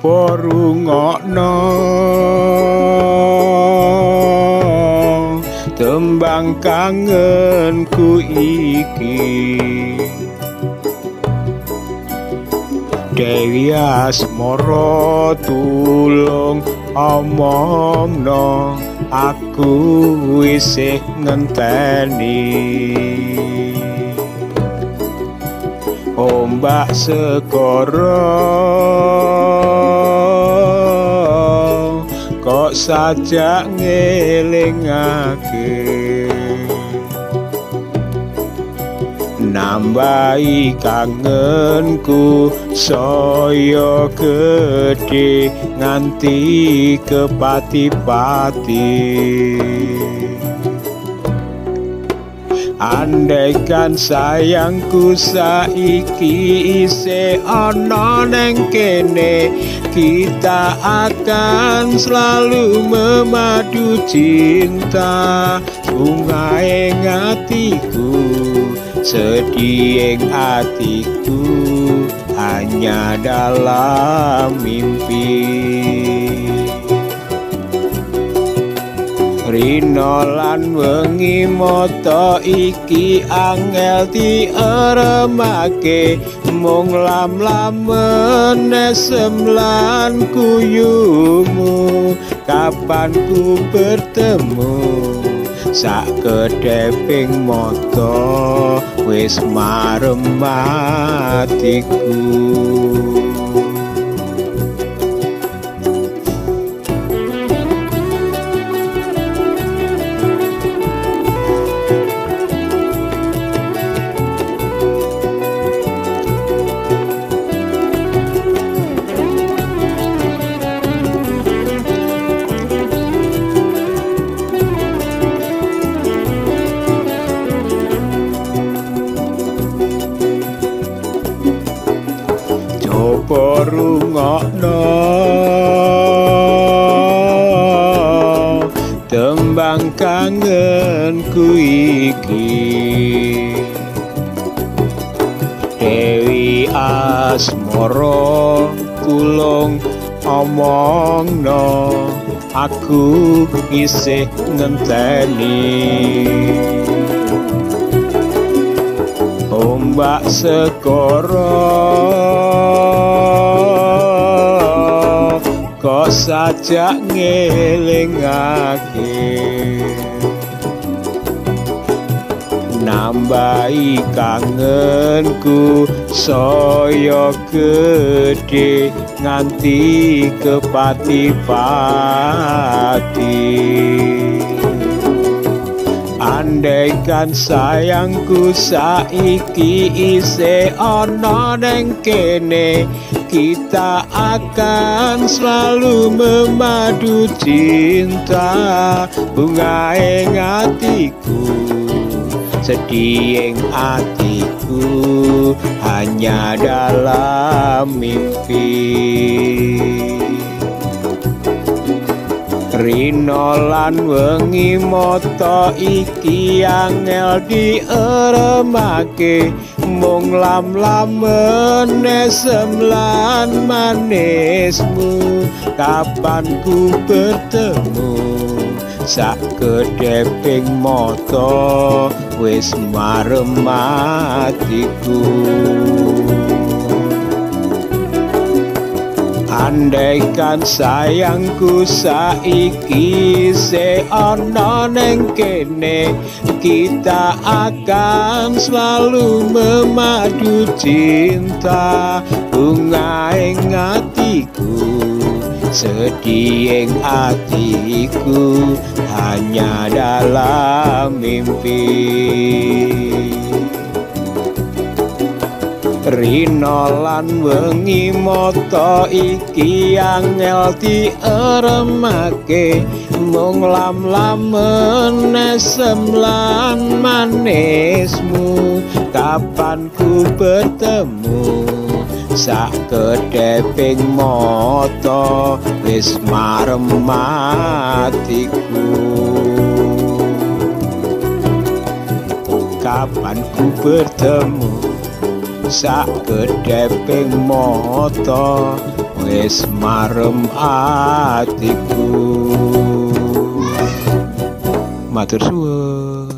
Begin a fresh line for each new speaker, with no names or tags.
Coba rungokno tembang kangenku iki. Dewi Asmara tulung omongno, aku isih ngenteni. Ombak segara kok sajak ngelingake, nambahi kangenku saya gedhe nganti kepati-pati. Andaikan sayangku saiki isih ana neng kene, kita akan selalu memadu cinta. Bungae hatiku, sedih hatiku, hanya dalam mimpi. Rino lan wengi mata iki angel diaremake, mung lam-lamen esem lan kuyumu. Kapan ku bertemu sak kedeping mata, wis marem atiku. Coba rungokno tembang kangenku iki. Dewi Asmara tulung omongno, aku isih ngenteni. Ombak segara kok sajak ngelingake, nambahi kangenku saya gedhe nganti kepati-pati. Andaikan sayangku saiki isih ana neng kene, kita akan selalu memadu cinta. Bungae hatiku, sedih hatiku, hanya dalam mimpi. Rino lan wengi mata iki angel diaremake, mung lam-lamen esem lan manismu. Kapan ku bertemu sak kedeping mata, wis marem atiku. Andaikan sayangku saiki se ana neng kene, kita akan selalu memadu cinta. Bunga ing hatiku, sedih ing hatiku, hanya dalam mimpi. Rino lan wengi mata iki angel diaremake, mung lam-lamen esem lan manismu. Kapan ku bertemu sak kedeping mata, wis marem atiku. Kapan ku bertemu sak kedeping mata, wis marem atiku. Matur suwun.